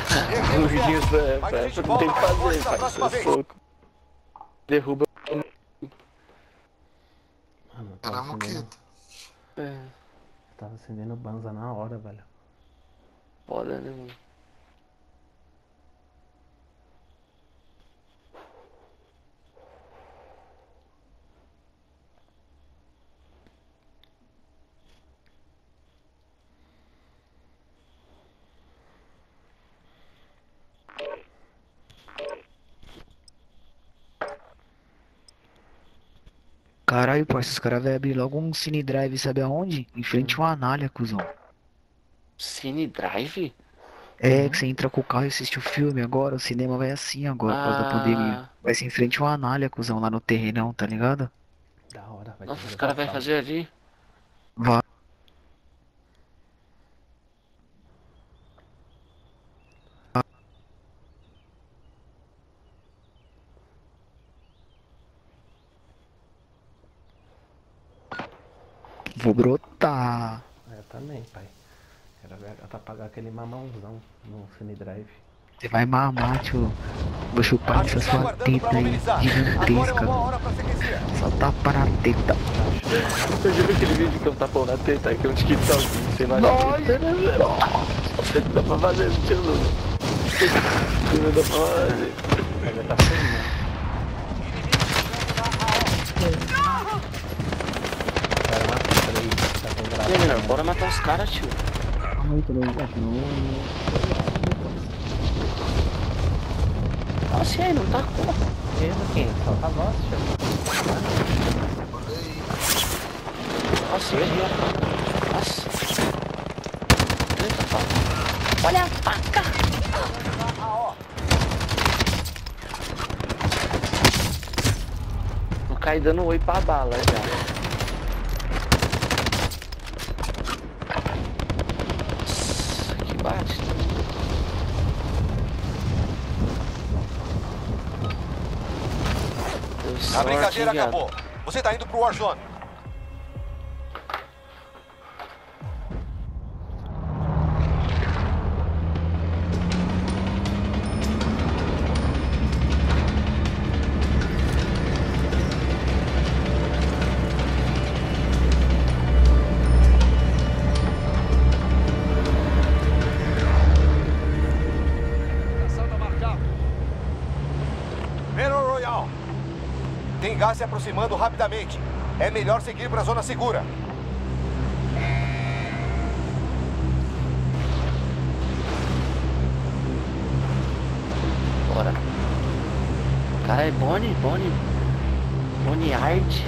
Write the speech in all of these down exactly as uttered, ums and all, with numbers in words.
Isso, é, é, não tem o que fazer, faz é soco. Derruba. Mano, Era tava a acendendo, moqueta. É, tava acendendo banza na hora, velho. foda, né, mano? Caralho, pô, esses caras vão abrir logo um Cine Drive, sabe aonde? Em frente a uma Anália, cuzão. Cine Drive? É, que você entra com o carro e assiste o filme agora, o cinema vai assim agora, por causa da pandemia. Ah, Vai ser em frente a uma Anália, cuzão, lá no terrenão, tá ligado? Da hora, vai ter nossa, que os levar caras o vão carro. fazer ali. Vai. Vou brotar. Eu também, pai. Quero ver pra pagar aquele mamãozão no Cine Drive. Você vai mamar, tio. Vou chupar A essa gente tá sua aguardando pra teta aí, mobilizar. Agora é uma gigantesca. boa hora pra freguesia. Só tapa na teta. Você já viu aquele vídeo que eu tapão na teta, que é um TikTokzinho, você imagina? Dá pra fazer, tio Lu. Não dá pra fazer. Ele tá filmando. O cara mata três, tá com E aí, graça. menor, bora matar os caras, tio. Nossa, e aí, não tá como? Mesmo quem? Só tá voz, tio. Nossa, e aí? Nossa. Eita, pá. Olha a faca! Vou cair dando oi pra bala já. Nossa, que bate. Deu A sorte, brincadeira hein, viado? acabou. Você tá indo pro Warzone. Battle Royale. Tem gás se aproximando rapidamente. É melhor seguir pra zona segura. Bora. Cara, é Bonnie, Bonnie. Bonnie Art.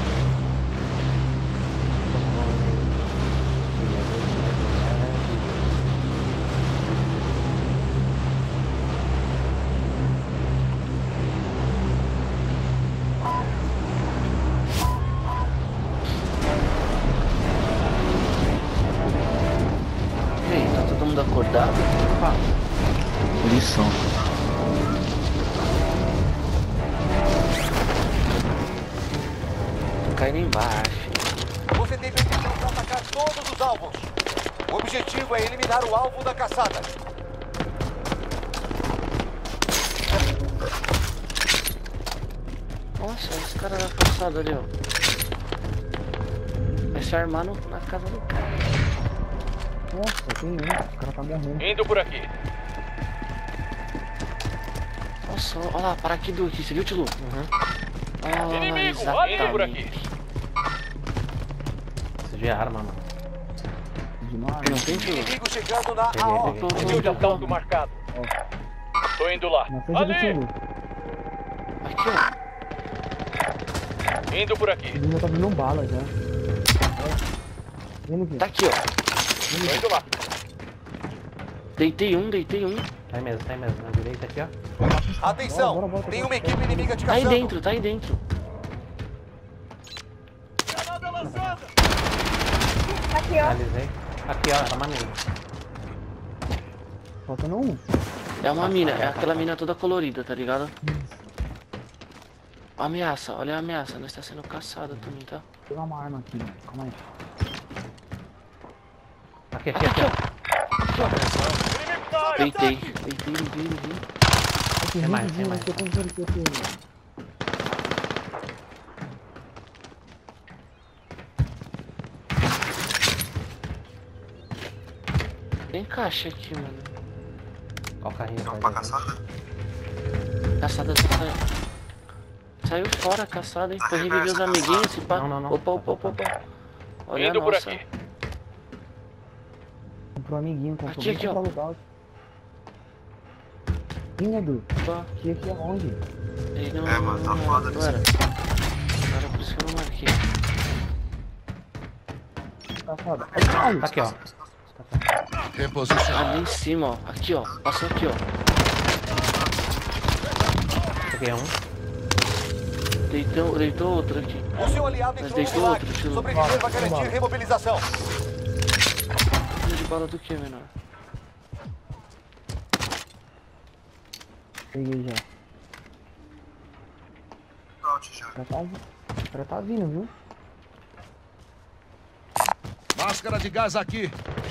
E aí, tá todo mundo acordado? Opa. Lição. Tô caindo embaixo. Você tem permissão pra atacar todos os alvos. O objetivo é eliminar o alvo da caçada. Nossa, os caras da calçada ali, ó. Vai se armar no- na casa do cara. Nossa, tem um, o cara tá morrendo. Indo por aqui. Nossa, olha lá, para aqui do aqui, você viu, Tilo? Uhum. Ah, Inimigo, exatamente. indo por aqui. Preciso de arma, mano. Não tem, Tilo? Inimigo chegando na Peguei, A O. peguei. Tô, tô, Fuzil de tô, tô. assalto marcado. Tô indo lá. Ali! Aqui, ó. Indo por aqui. Tá vindo bala já. Tá aqui, ó. Tô indo lá. Deitei um, deitei um. Tá aí mesmo, tá aí mesmo. Na direita aqui, ó. Atenção, tem uma equipe inimiga te Tá aí caçando. dentro, tá aí dentro. Finalizei. Aqui, ó, tá maneiro. Faltando um. É uma mina, é aquela mina toda colorida, tá ligado? Ameaça, olha a ameaça, nós tá sendo caçada também, tá? Vou pegar uma arma aqui, mano. Calma aí. Aqui, aqui, Aqui, aqui, ó. ó. O inimigo tá área. Deitei. Deitei, deitei, deitei. Tem mais, tem mais. Tem caixa aqui, mano. Qual carrinho Vamos vai pra levar? caçada? Caçada saiu. Saiu fora a caçada, hein? Foi reviver os amiguinhos, se pá. Não, não, não. Opa, opa, opa, opa. Olha a Indo por nossa. aqui. Comprou um amiguinho, comprou Aqui, aqui, ó. ó. Sim, Edu. Opa. Aqui, aqui aonde? Ei, não, É, mano, tá foda não nesse era. Não era por isso que eu não marquei. Safado. Tá aqui, ó. Reposicionado. Ali em cima, ó. Aqui, ó. Passou aqui, ó. Peguei um. Deitou, deitou outro aqui. O seu aliado Mas entrou no deitou milagre. outro, tio. Sobreviver vai garantir remobilização. Tiro de bala do que, menor? Peguei já. Pronto, já. Já tá, já tá vindo, viu? Máscara de gás aqui.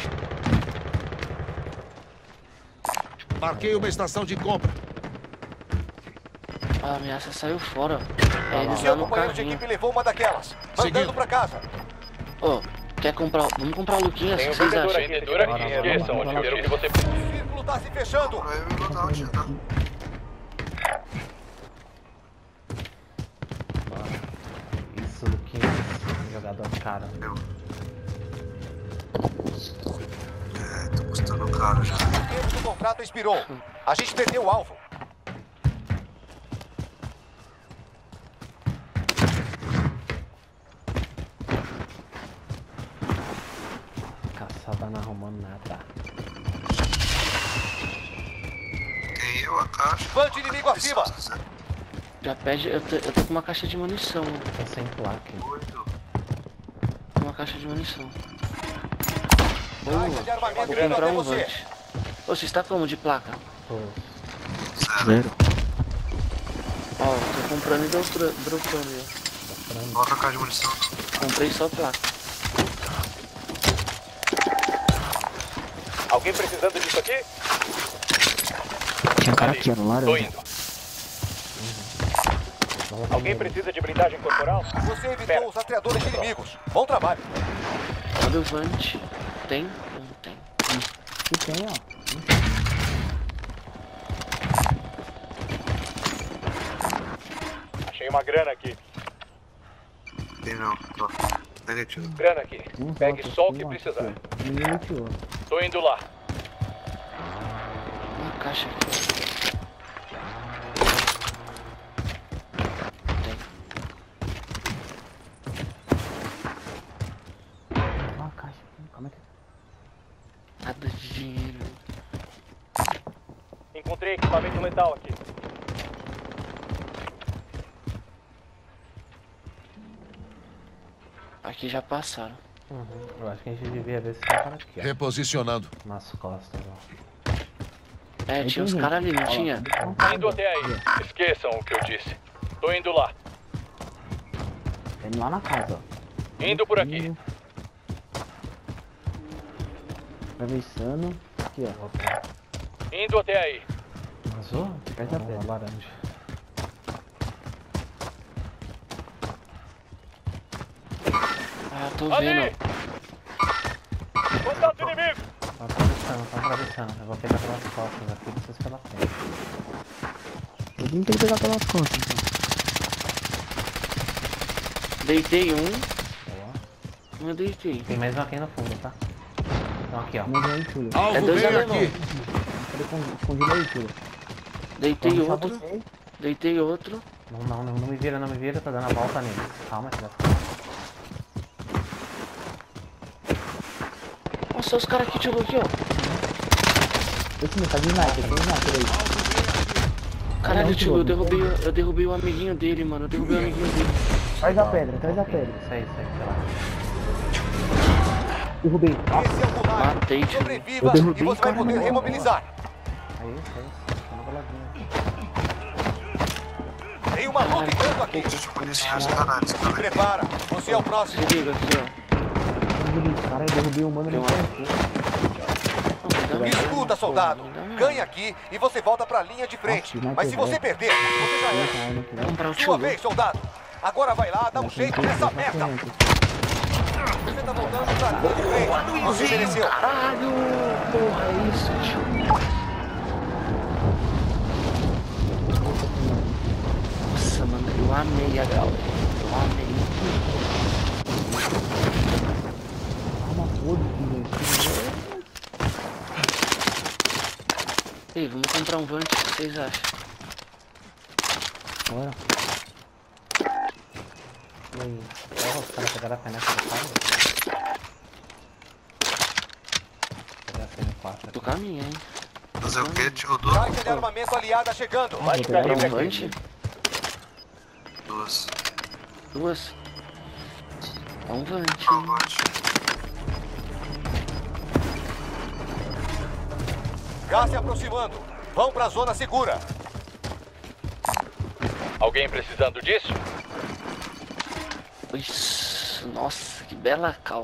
Marquei uma estação de compra. A ameaça saiu fora. É, lá, eles Seu lá no companheiro de carrinho. equipe levou uma daquelas. Seguindo. Mandando pra casa. Ô, quer comprar... Vamos comprar o Luquinhas, o Tem que um vocês vendedor acham? aqui. Vendedor aqui. Bora, bora, Esqueçam, bora, eu quero que você... O círculo tá se fechando. Aí eu vou botar o tiro, tá? Bora. Isso, Luquinhas. Jogador cara. Eu. É, tô custando caro já. O tempo do contrato expirou. A gente perdeu o alvo. Caçada não arrumando nada. Tem eu, a caixa. Bande inimigo acima. Já pede... Eu tô, eu tô com uma caixa de munição, mano. Tô sem placa. Oito. Uma caixa de munição. Caixa Boa. de armamento Vou vindo comprar até um você. Vante. Ô, você está como de placa? Tô. Zero. Ó, tô comprando e dro- dro- dropando aí, Bota a caixa de munição. ó. Comprei só placa. Alguém precisando disso aqui? Tinha um cara Ali. aqui, ó, no Tô laranja. indo. Vamos Alguém ver. precisa de blindagem corporal? Você evitou os rastreadores inimigos. Bom trabalho. Olha o Vante. Tem? Não tem. Que tem, ó. Achei uma grana aqui. Tem não, tô. Negativo. Grana aqui. Um Pegue voto só o aqui, que ó. precisar. Ninguém me tirou. Tô indo lá. Uma caixa aqui. Tem. Ó, a caixa. Como é que... Nada de dinheiro. Encontrei equipamento letal aqui. Aqui já passaram. Uhum. Eu acho que a gente devia ver se tem cara aqui, ó. Reposicionando. Nas costas, ó. É, Aí tinha tem uns gente. caras ali, não tinha? Indo até aí. Esqueçam o que eu disse. Tô indo lá. Tem lá na casa, ó. Indo por aqui. Atravessando. Aqui, ó. Indo até aí. Azul? Pega a Não, pedra. laranja. Ah, tô Ali! vendo. Contato inimigo! Tá atravessando, tá atravessando. Eu vou pegar pelas costas aqui, vocês pela frente. Todo mundo tem que pegar pelas costas, então. Deitei um. Boa. Um eu deitei. Tem mais um aqui no fundo, tá? Então aqui, ó. Mas aí, tio. Alvo É dois veio alemão. aqui. Cadê com- escondido aí, tio? Deitei Vou deixar outro. você. Deitei outro. Não, não, não, não me vira, não me vira, tá dando a volta neles. Calma, filha. Nossa, os caras aqui, tio, aqui, ó. Esse meu tá de sniper, tem sniper aí. Caralho, Não, tio, eu tio, derrubei, eu derrubei o amiguinho dele, mano. Eu derrubei o amiguinho dele. Traz a pedra, traz a pedra. Isso aí, isso aí, sei lá. Derrubei. Esse é o gulag. Matei, tio. Sobreviva Eu derrubei, e você vai cara, poder não. remobilizar. Aí, isso aí. Tá na boladinha. Tem uma luta entrando aqui. De munição, caralho. Se prepara. Você é o próximo. Se liga aqui, ó. Derrubei. Cara, eu derrubei o mano Tem no uma- canto. Não, me dá Escuta, soldado. Ganha aqui e você volta pra linha de frente. Mas se você perder, você já era. Comprar um Sua tio. vez, soldado. Agora vai lá, dá um jeito nessa merda. Você tá voltando pra linha de frente. Você mereceu. Caralho, porra, é isso, tio. Nossa, mano, eu amei a Gal. Eu amei. Arma foda-se, velho. Ei, vamos comprar um Vant, o que vocês acham? Bora. E aí? Ó, os caras pegaram a caneca do carro. Pegaram a C N quatro Do aqui. caminho, hein? Fazer o quê, tio? Duas? Caixa de armamento aliada chegando. Vou pegar Comprar um um Vant? Duas. Duas? É um Vant, Qual hein? bote? Gás se aproximando. Vão pra zona segura. Alguém precisando disso? Ixi, nossa, que bela cal.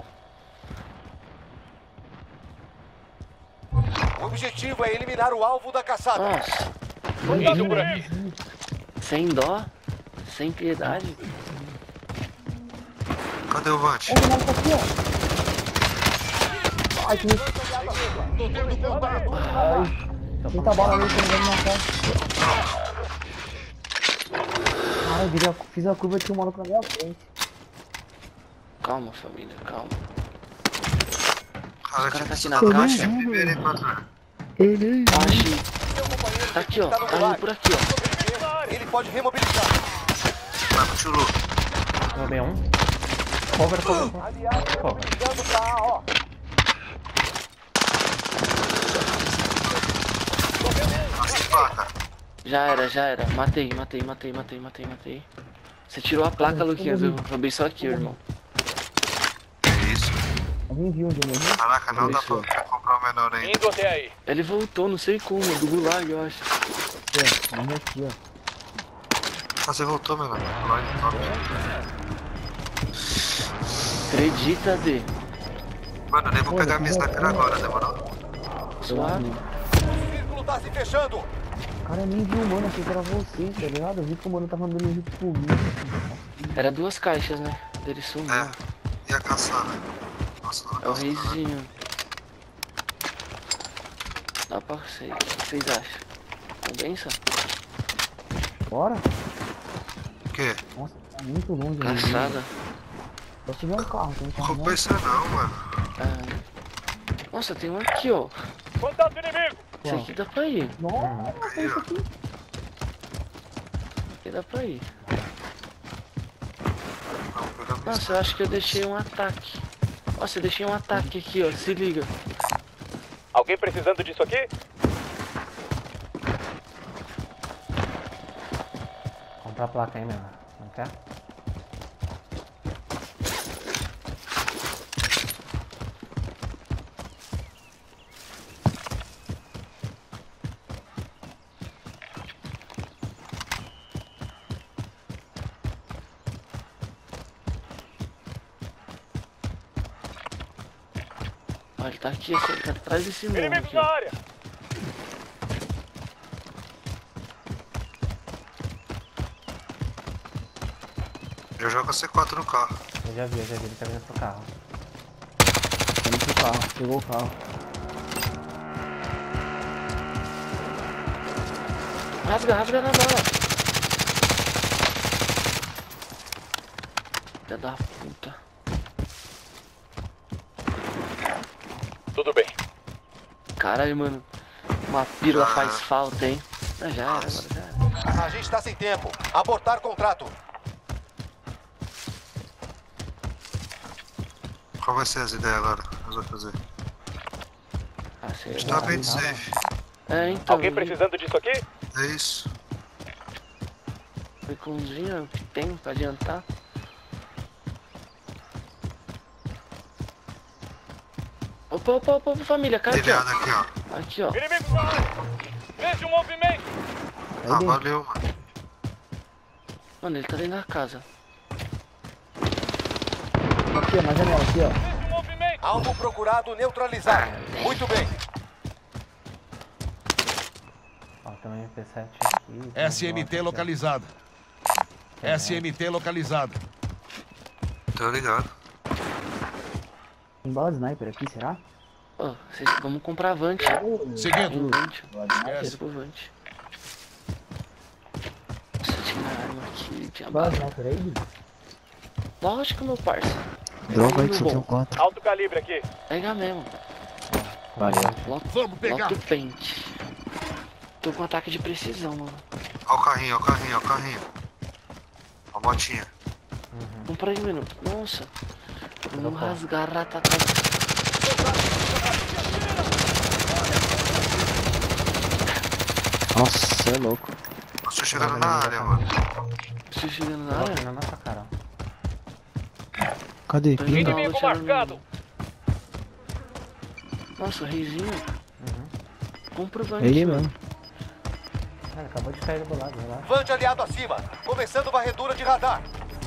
O objetivo é eliminar o alvo da caçada. Nossa, Indo por aqui. sem dó, sem piedade. Cadê o Vant? Ó, o moleque tá aqui, ó. Ai, que isso. Tô tendo contato. Ai. Muita bala ali, tô me matar. Cara, eu virei a- fiz a curva e tinha um maluco na minha frente. Calma, família, calma. Cara, Os caras tá aqui tinha na que caixa. ser primeiro, hein, patrão? Ele. Achei. Tá aqui, ó. Tá indo por aqui, ó. Ele pode remobilizar. Vai pro tio Lu. Tomei um. Cover, cover, cover. Aliado Cover. mobilizando pra A, ó. Nossa, empata. Já era, já era. Matei, matei, matei, matei, matei, matei. Você tirou a placa, Luquinhas. Eu roubei só aqui, irmão. É isso. Alguém viu onde eu morri? Caraca, não dá Isso. pra comprar o menor ainda. Indo até aí. Ele voltou, não sei como, do gulag, eu acho. Aqui, ó. Morri aqui, ó. Ah, você voltou, menor. Vai, top. Acredita, D. Mano, eu nem vou pegar minha sniper agora, demorou? Suave. O círculo tá se fechando. Cara, eu nem vi o mano, achei que era você, tá ligado? Eu vi que o mano tava andando junto comigo. Era duas caixas, né? Ele sumiu. É. E a caçada? Nossa, não É o reizinho. Dá pra vocês. O que vocês acham? Compensa? Bora? O quê? Nossa, tá muito longe. ali. Caçada. Só se tiver um carro, tem um carro. Não compensa não, mano. Ah. Nossa, tem um aqui, ó. Contato inimigo. Esse aqui dá pra ir. Nossa, Aí, isso ó. aqui. Aqui dá pra ir. Vamos pegar minha Nossa, eu acho que eu deixei um ataque. Nossa, eu deixei um ataque aqui, ó. Se liga. Alguém precisando disso aqui? Comprar a placa aí, meu. Não quer? Ó, ele tá aqui, assim, ele tá atrás desse morro Inimigos aqui, na ó. área. Já joga C quatro no carro. Eu já vi, eu já vi. Ele tá vindo pro carro. Tá indo pro carro, pegou o carro. Rasga, rasga na bala. Filha da puta. Tudo bem. Caralho, mano. Uma pílula faz falta, hein? Ah, já era, agora já era. A gente tá sem tempo. Abortar contrato. Qual vai ser as ideias agora? Nós vamos fazer. Ah, A sei gente lá. tá bem safe. É, então. Alguém precisando disso aqui? É isso. Foi com um dia que tem pra adiantar. Opa, opa, opa, família, cara aqui, Telhado ó. aqui, ó. Aqui, ó. Inimigos na área. Vejo um movimento. Aí Ah, dentro. valeu, mano. Mano, ele tá dentro da casa. Aqui, ó, na janela, aqui, ó. Vejo um movimento. Alvo procurado neutralizado. Muito bem. tem um M P sete aqui. tem um S M T Glock aqui, localizado. ó. S M T localizado. Tô ligado. Tem bala de sniper aqui, será? Ó, vocês vamos comprar Vante. Seguindo. Vante. Esquece. Esquece o Vante. Nossa, tinha arma aqui, tinha Bala bala. de sniper aí? Lógico, meu parça. Droga aí Tudo que só bom. tem um quatro. Alto calibre aqui. Pega mesmo. Valeu. Lock, Vamos pegar. lock pente. Tô com ataque de precisão, mano. Ó o carrinho, ó o carrinho, ó o carrinho. Ó a motinha. Compra aí um minuto. Nossa. Vamos rasgar a ratata. Nossa, cê é louco. Eu tô chegando na área, mano. Estou chegando na Glock área. na nossa cara, ó. Cadê? Tô Pinga. indo Inimigo lutear no- marcado. Nossa, o reizinho. Uhum. Compra o Vante. Ele mano. mesmo. Cara, acabou de cair do lado, relaxa. Vante aliado acima. Começando varredura de radar.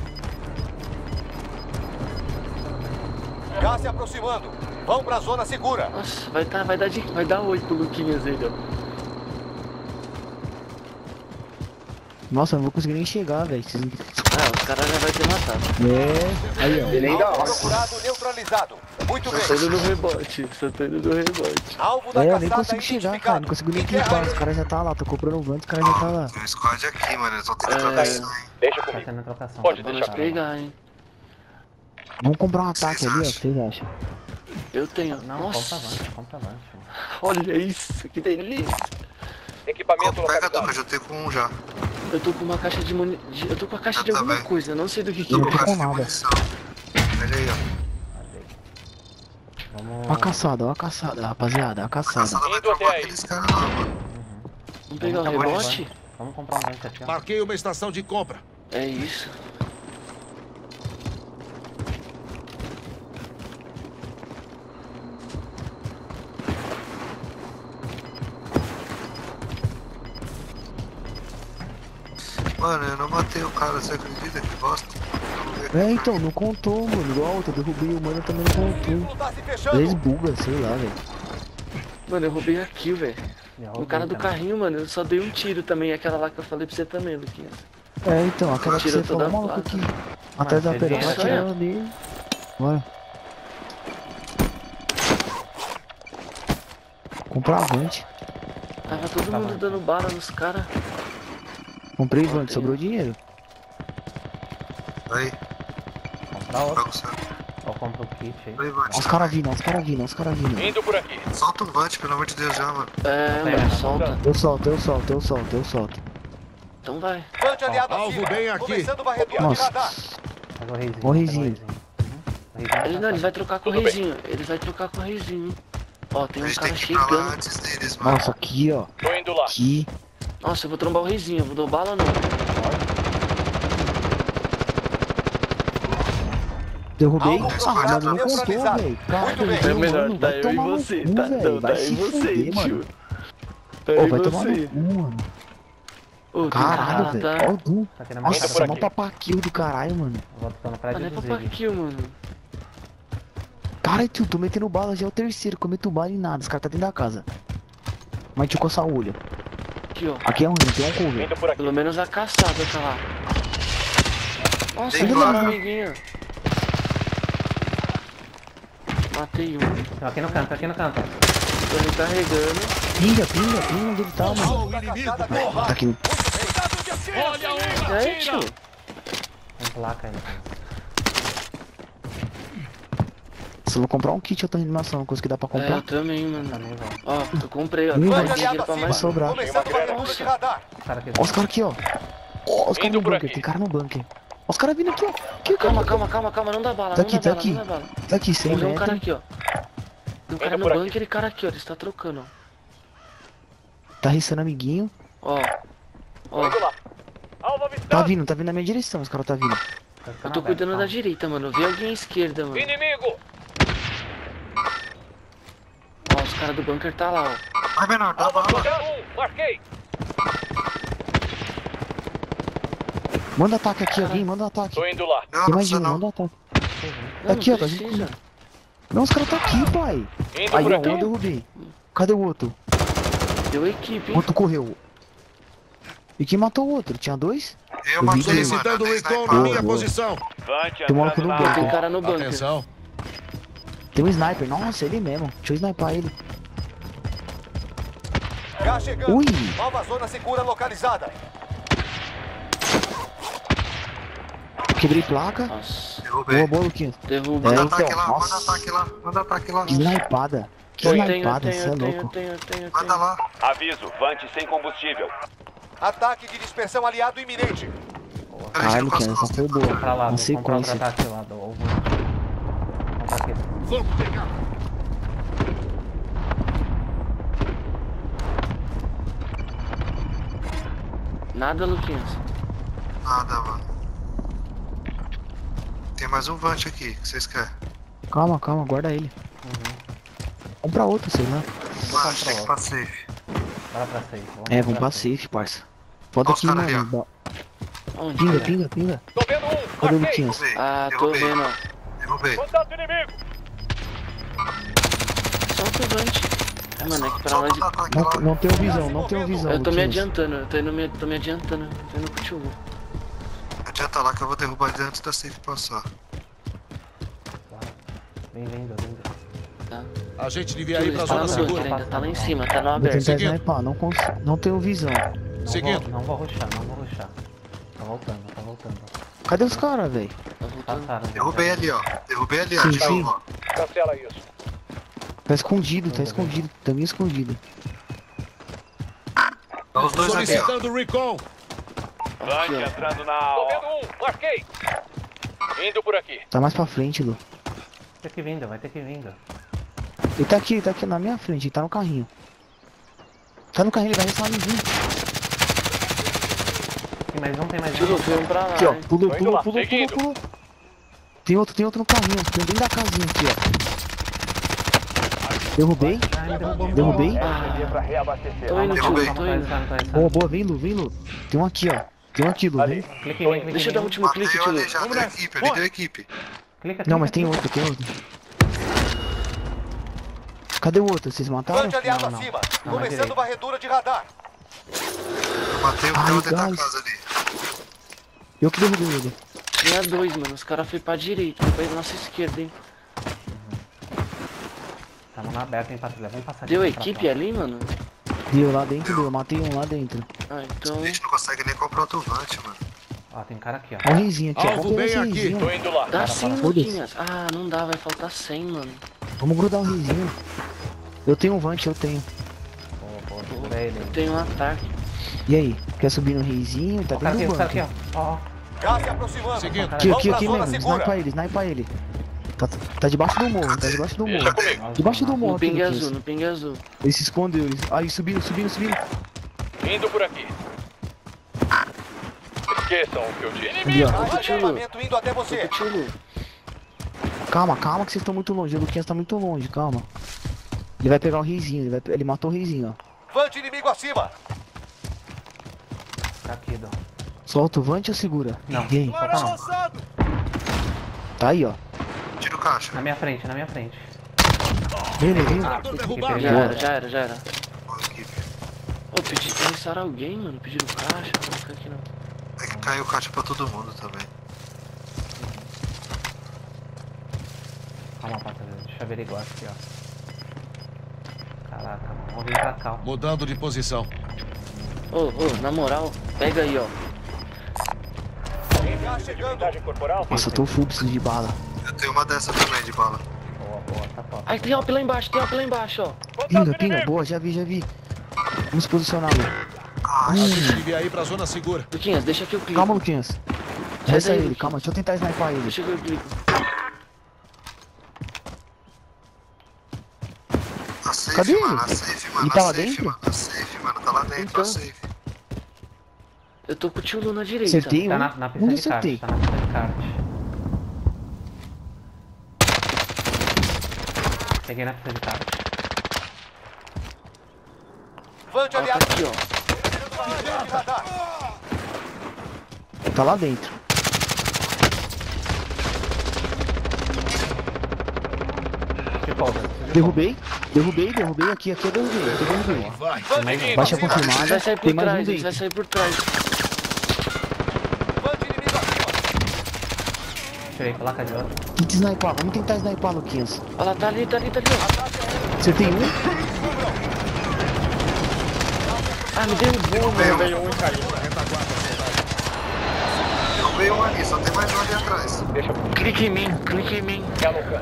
Gás se aproximando. Vão pra zona segura. Nossa, vai, tá, vai dar de, vai dar oito Luquinhas ele, ó. Nossa, eu não vou conseguir nem chegar, velho. Vocês- Ah, os caras já vai ter matado. É. Aí, ó. Ele ainda procurado neutralizado. Muito bem. Só tô indo no rebote, só tô indo no rebote. Alvo da É, eu nem caçada consigo chegar, cara. identificado. Não consigo nem Enterra clicar. ele. Os caras já tá lá. Tô comprando o Vante, os caras já tá lá. Tem um squad aqui, mano. Eles vão ter que É. trocar isso aí. Deixa Tá comigo. tendo trocação. Pode tá Vamos deixar bom, pegar, hein. Vamos comprar um ataque Vocês ali, ó. O acham? que vocês acham? Eu tenho. Não, Nossa, compra avante, compra avante. mano. olha isso, que delícia. Equipamento Ó, pega tu, que eu localizado. já tenho com um já. Eu tô com uma caixa de muni... de- Eu tô com a caixa Eu de alguma também. coisa, eu não sei do que que Tô Não com tô com caixa de nada. munição. Pega aí, ó. Cadê? Vamos. Ó a caçada, ó a caçada, rapaziada. Ó a caçada. Caçada vai Indo trombar até aí. aqueles caras lá, mano. Uhum. Vamos pegar o Vamos comprar um rebote? avante. Vamos comprar um avante aqui, ó. Marquei uma estação de compra. É isso. Mano, eu não matei o cara, você acredita? Que bosta. Vamos ver. É, então, não contou, mano. Igual eu derrubei o mano também não O contou. círculo tá se Eles fechando. bugam, sei lá, velho. Mano, eu roubei a kill, velho. Já O roubei cara do também. carrinho, mano, eu só dei um tiro também. Aquela lá que eu falei pra você também, Luquinhas. É, então, aquela que Tirou você toda falou, a maluco, placa. aqui. Atrás da ele perna, é vai só tirando ali. Bora. Comprar avante. Tava todo Tá mundo bom. dando bala nos caras. Comprei avante, sobrou dinheiro. Aí, Comprar outro. joga o seu. Ou compra o kit aí. Aí, Ó Vante. os caras vindo, ó os caras vindo, ó os caras vindo. Indo por aqui. Solta um Vante, pelo amor de Deus, já, mano. É, Pega, mano, tá solta. Eu solto, eu solto, eu solto, eu solto. Então vai. Vante aliado Alvo acima. bem aqui. Começando varredura de Nossa. radar. Pega o reizinho. Ó o reizinho. pega o reizinho. Uhum. O reizinho Ele tá não, ele só- vai trocar com o Tudo bem. reizinho. Ele vai trocar com o reizinho, hein. Ó, tem A um gente cara tem que ir pra lá chegando. antes deles, mano. Nossa, aqui, ó. Tô indo lá. Aqui. Nossa, eu vou trombar o reizinho. Eu vou dar bala ou não? Derrubei. Alvo Ah, procurado mano, não contou, neutralizado. velho. Muito bem. É melhor mano, tá vai eu e tomar no você. cu, Tá, velho. não, Vai tá se em você, fuder, mano. tio. Tá Ô, em vai tomar você. no cu, mano. Ô, que Caralho, cara velho. tá... Ó o Du. Tá aqui na minha Nossa, cara. por mó aqui. papakill do caralho, mano. Eu vou tô no Ah, prédio não é do pra Zig. kill, mano. Caralho, tio, tô metendo bala, já é o terceiro. Que eu meto bala em nada. Os caras tá dentro da casa. Mas tio, coça a olha. Aqui, ó. Aqui é ruim, tem um cover. Indo por aqui. Pelo menos a caçada tá lá. Nossa, Tem meu lá. amiguinho. Matei um. Tô aqui no canto, aqui no canto. Tô recarregando. Pinga, pinga, pinga, onde ele tá, mano? Alvo Da inimigo. caçada corra. Tá aqui. E aí, tio? Tem placa aí. Se eu vou comprar um kit, eu tô em animação. Não consegui dar pra É, eu comprar. também, mano. Também vou. Ó, eu comprei, ó. Hum, Não vai. tem dinheiro pra Vai mais. Vai sobrar. Começando varredura de Nossa. radar. O cara aqui. Ó os caras aqui, ó. Ó os caras Indo no por bunker. aqui. Tem cara no bunker. Ó os caras vindo aqui, ó. Aqui, Calma, calma, calma, calma. Não dá bala, Tá não aqui, dá tá bala, aqui. não dá bala. Tá aqui, cem Tem um cara metros. aqui, ó. Tem um cara Indo no por aqui. bunker e cara aqui, ó. Ele está trocando, Tá rissando amiguinho. ó. Ó, Tô ó. indo lá. Alvo Tá avistado. vindo, tá vindo na minha direção. Os caras tá vindo. Eu tô cuidando da direita, mano. Vê alguém à esquerda, mano. Inimigo. Ó, os caras do bunker tá lá, ó. Vai, menor, dá Alvo bala. avistado. Um. Marquei. Manda ataque aqui, ó. Vem, manda ataque. Tô indo lá. Não, Tem não mais de precisa um, não. manda ataque. Não, Aqui, não ó, tá junto precisa. Não, os caras tá aqui, pai. Indo Aí, por ó, aqui. um eu derrubei. Cadê o outro? Deu equipe, O hein? outro correu. E quem matou o outro? Tinha dois? Eu vi matei, dois. mano. Solicitando eu dei recon na snipada. minha boa. posição. Vante Tem um maluco entrando no na banco. Tem área. cara no bunker. Atenção. Tem um sniper. Nossa, ele mesmo. Deixa eu snipar ele. Gás chegando. Ui! Nova zona segura localizada. Quebrei placa. Nossa, Derrubei. Boa, boa, Luquinhas. derruba. É, Manda então, ataque lá, manda nossa. ataque lá, manda ataque lá. Que snipada. Que Eu tenho, eu snipada, tenho, você é eu tenho, eu louco. tenho, eu tenho, eu Manda tenho. lá. Aviso, Vante sem combustível. Ataque de dispersão aliado iminente. Caralho, Luquinhas, essa foi boa. Pra lá, Uma vou comprar sequência. contra-ataque lá do ovo. Contra-ataque. Vamos pegar. Nada, Luquinhas. Nada, mano. Tem mais um Vant aqui, que vocês querem? Calma, calma, guarda ele. Compra outro, sei lá. Mano, tem que ir pra safe. Bora pra safe. É, vamos pra safe, parça. Foda Olha os aqui, caras ali, mano. Ba- Onde? Pinga, cara? pinga, pinga. Tô vendo um. Cadê o Marquei. Luquinhas? Derrubei, Ah, tô derrubei, vendo, ó. derrubei. Contato inimigo. Solta o Vante. É, mano, é que pra Só nós... manda ataque Não, lá. não tenho visão, não tenho visão. Eu tô me Luquinhas. adiantando, eu tô indo me, tô me adiantando, eu tô indo pro tio. Adianta lá que eu vou derrubar ele antes da safe passar. Vem vindo, vindo. Tá? A gente devia Tio, ir pra ele tá zona no bunker segura. ainda, tá lá em cima, tá no Vou aberto. tentar Seguindo. snipar, não consigo. Não tenho visão. Não Seguindo. Vou, não vou rushar, não vou rushar. Tá voltando, tá voltando. Cadê os caras, velho? Tá voltando. Passaram. Derrubei ali, ó. Derrubei ali, ó. Sim, De sim. novo, ó. Cancela isso. Tá escondido, tá escondido. Tá meio escondido. Tá os dois ali, ó. Solicitando recon. Vante ó. entrando na Tô vendo área. um. Marquei. Indo por aqui. Tá mais pra frente, Lu. Vai ter que vindo, vai ter que vindo. Ele tá aqui, ele tá aqui na minha frente, ele tá no carrinho. Tá no carrinho, ele vai ressonar em mim. Tem mais um, tem mais Tio, um. foi um pra lá, Aqui, ó. hein? Pulou, Tô indo pulou, lá, pulou, pulou, seguindo. pulou. Tem outro, tem outro no carrinho, tem dentro da casinha aqui, ó. Derrubei, Ah, me derrubou. derrubei. Energia pra reabastecer. Tô indo, tio, Derrubei. tô Tá indo. insano, tá insano. Boa, boa, vem, Lu, vem, Lu. Tem um aqui, ó. Tem um aqui, Lu, vem. Clica em mim, clica Deixa eu em dar o mim. último Matei clique, o tio. aleijado Vamos da nessa. equipe, ele deu equipe. Clica, Não, mas clica, tem clica. outro, tem outro. Cadê o outro? Vocês mataram? Vante aliado Não, não. acima. Não, na Começando direita. varredura de radar. Eu matei o que Ai, tava dentro da guys. casa ali. Eu que derrubei ele. Tinha dois, mano. Os caras foram pra direita, foi pra nossa esquerda, hein. Tamo na aberta, hein, patrulha. Vamos passar Deu aqui pra equipe cá. ali, mano? Deu lá dentro, deu. Eu matei um lá dentro. Ah, então... A gente não consegue nem comprar outro Vant, mano. Ó, tem cara aqui, ó. Ó o risinho aqui, ó. Alvo Vamos pegar bem esse aqui. risinho. Tô indo lá. Dá Para, sim, para. Luquinhas. Ah, não dá, vai faltar cem, mano. Vamos grudar o risinho. Eu tenho um Vant, eu tenho. Boa, boa, segura ele. Tem um ataque. E aí? Quer subir no risinho? Tá Ó, o cara aqui, dentro o do cara aqui, banco. ó. Ó, ó. Gás se aproximando. Seguindo. Aqui, Vamos aqui, pra aqui zona mesmo. segura. Snipa ele, snipa ele. Tá, tá debaixo do morro, tá debaixo do morro. Debaixo do morro No aqui, pingue Luquinhas. azul, no pingue azul. Ele se escondeu. Ele... Aí, subindo, subindo, subindo. Indo por aqui. Esqueçam o que eu disse. Ali, ó. Mais tio Lu. armamento indo até você. Tio Lu. Calma, calma que vocês estão muito longe. O Luquinhas tá muito longe, calma. Ele vai pegar o risinho, ele, vai... ele matou o risinho, ó. Vante inimigo acima. Tá aqui, Dom. Solta o Vant ou segura? Não. E aí? Solta não. Tá aí, ó. Tira o caixa. Na minha frente, na minha frente. Vem, ele viu? Tô derrubado. Já era, já era, já era. Boa equipe. Ô, pedi pra restaurar alguém, mano. Pediram caixa, não vou ficar aqui não. É que caiu caixa pra todo mundo também. Calma, patrulha. Deixa eu averiguar aqui, ó. Caraca, vamos vir pra cá, ó. Mudando de posição. Ô, ô, na moral, pega aí, ó. Gás chegando. Corporal. Nossa, eu tô full, preciso de bala. Eu tenho uma dessa também de bala. Boa, boa, tá top. Ai, tem op lá embaixo, tem op lá embaixo, ó. Pinga, pinga, boa, já vi, já vi. Vamos se posicionar, Lu. Ah, A gente devia ir pra zona segura. Luquinhas, deixa que eu clico. Calma, Luquinhas. Sai Resta daí, ele, Luquinhas. calma, deixa eu tentar snipar ele. Deixa que eu clico. a safe, Cadê mano. ele? A safe, mano. Ele a tá lá safe, dentro? mano. A safe, mano. Tá lá dentro, Então. a safe. Eu tô com o tio Lu na direita. Acertei Tá um. na, na pista Onde de kart, acertei? tá na pista de kart. Peguei na pista de kart. Vante Ó, tá aliado. aqui, ó. Varredura de radar. Tá lá dentro. Que folga. Derrubei. Derrubei, derrubei aqui, aqui eu derrubei, aqui eu derrubei. Vai. Bandido Baixa inimigo. confirmada, Vai sair por tem mais um trás, ele vai dentro. sair por trás. Bande inimigo acima. Tirei placa de ouro. Tenta snipar, vamos tentar snipar, Luquinhas. Olha lá, tá ali, tá ali, tá ali, ó. Você tem um? Ah, me derrubou, mano. Derrubei um. Um caiu. Derrubei um ali, só tem mais um ali atrás. Clique em mim, clique em mim.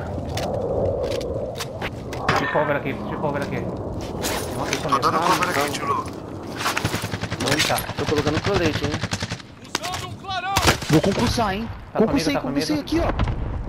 De cover aqui, de cover aqui. Uma aqui Tô comigo. dando cover aqui, Tilo. Eita. Tô colocando colete, hein. Vou concursar, hein? Tá Concursei, comigo, tá concursei comigo. aqui, ó.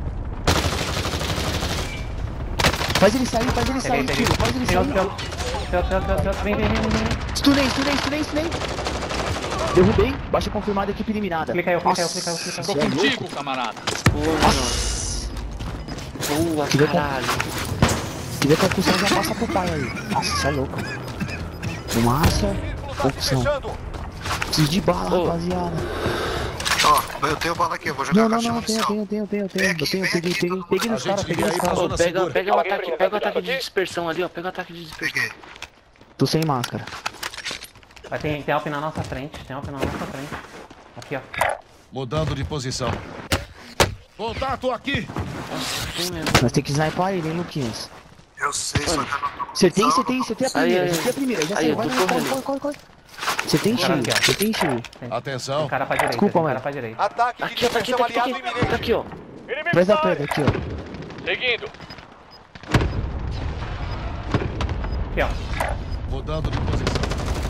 Faz ele sair, faz ele Peguei, sair, peguei. tiro, faz ele Tem outro, tem sair. outro. Tem outro, tem outro, tem outro. Vem, vem, vem, vem. Stunei, stunei, stunei, stunei. Derrubei, baixa confirmada, equipe eliminada. Clica aí, clica aí, Nossa, clica aí, clica aí. você é louco. camarada. Boa, mano. Boa, Que vai com- caralho. Se tiver concussão, já passa pro pai aí. Nossa, você é louco. Fumaça, concussão. Fechando. Preciso de bala, Ô. rapaziada. Ó, eu tenho bala aqui, eu vou jogar Não, a não, caixa de não, tenho, munição. tenho, tenho, tenho, tenho. Vem Eu aqui, tenho, vem peguei, aqui, peguei, todo peguei mundo. nos A caras, gente peguei liga nos aí pra caras. Ô, zona pega, segura. pega o Alguém ataque, precisa pega o de ataque de aqui? dispersão ali, ó. Pega o ataque de dispersão. Peguei. Tô sem máscara. Vai ter, tem Alp na nossa frente, tem Alp na nossa frente. Aqui, ó. Mudando de posição. Contato aqui. Tem mesmo. Nós tem que snipar ele, hein, Luquinhas. Eu sei, só que eu não tô com Você tem, visão, você tem, não você tô tem a com Aí, primeira, aí. você tem a primeira. Já Aí, saiu, eu vai, tô vai, corre, correndo. corre, corre, corre. Você tem Cara, cheio, aqui, ó. você tem cheio. Tem Atenção. cara pra direita, Desculpa, tem mano. cara pra direita. Ataque de Aqui, ó, tá aqui, tá dispersão aqui, tá aliado aqui. Tá iminente. aqui, ó. Atrás da pedra, aqui, ó. Seguindo. Aqui, ó. Mudando de posição.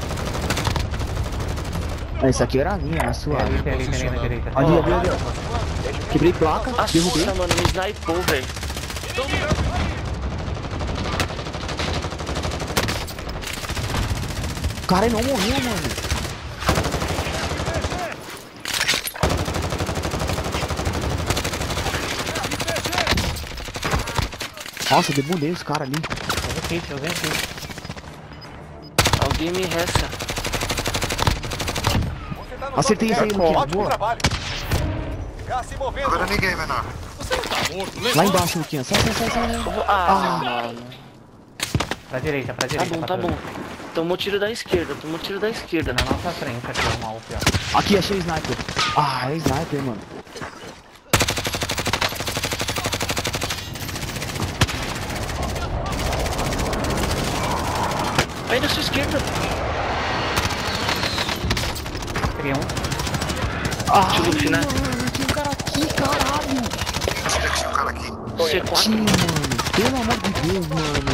Ah, esse aqui era a minha, mas Tem suave. ali, tem ali, tem ali na direita. Ali, ali, ali, ó. Quebrei placa, derrubei. Nossa, mano, me snipou, velho. O cara não morreu, mano. Nossa, eu debulhei os caras ali. Eu vi kit, eu vi kit. Alguém me resta. Você tá no Acertei isso aí, topo, Luquinhas, ótimo boa. trabalho. Gás se movendo. Agora ninguém, menor. Lá embaixo, Luquinhas. Sai, sai, sai, sai. Eu vou- Ah, mano. Pra direita, pra Tá direita. bom, tá patrulha. bom. Tomou tiro da esquerda, tomou tiro da esquerda. Na nossa frente, aqui, ó, uma Alp, ó. Aqui, achei sniper. Ah, é sniper, mano. Aí na sua esquerda. Peguei um. Ah, Tiro do final. mano, tinha um cara aqui, caralho. Acho que tinha um cara aqui. C quatro. Tinha, mano. Pelo amor de Deus, mano.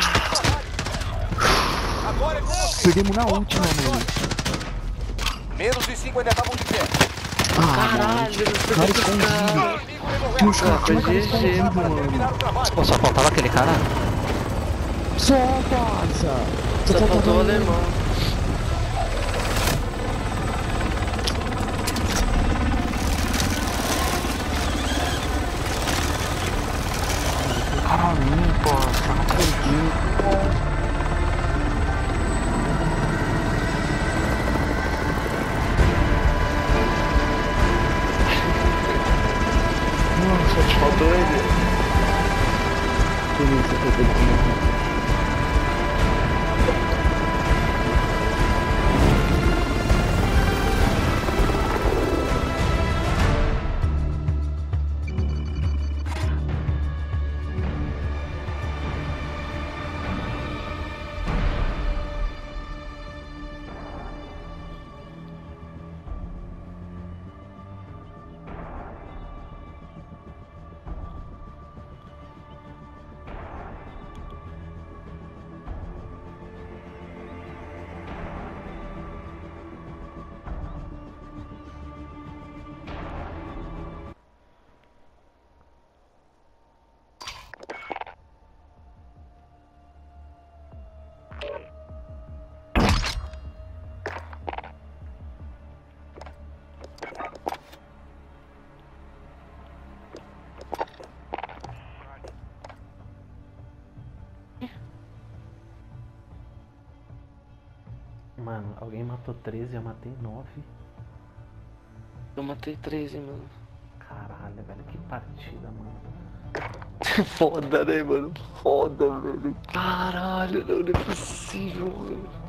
Agora é com você. Perdemos na última, mano. Menos de cinco ainda estavam de pé. Ah, mano. Caralho, eu Cara tô escondido. Inimigo removendo. Puxa, cara, tinha um cara G G, escondido, mano. Terminaram o trabalho. Pô, só faltava aquele cara. Só, parça. Só faltou o faltou alemão. Caralho, parça. Não acredito. Nossa, Faltou ele. beleza, eu tô bem. Mano, alguém matou treze, eu matei nove. Eu matei treze, mano. Caralho, velho, que partida, mano. Foda, né, mano? Foda, velho. Caralho, não, não é possível, mano.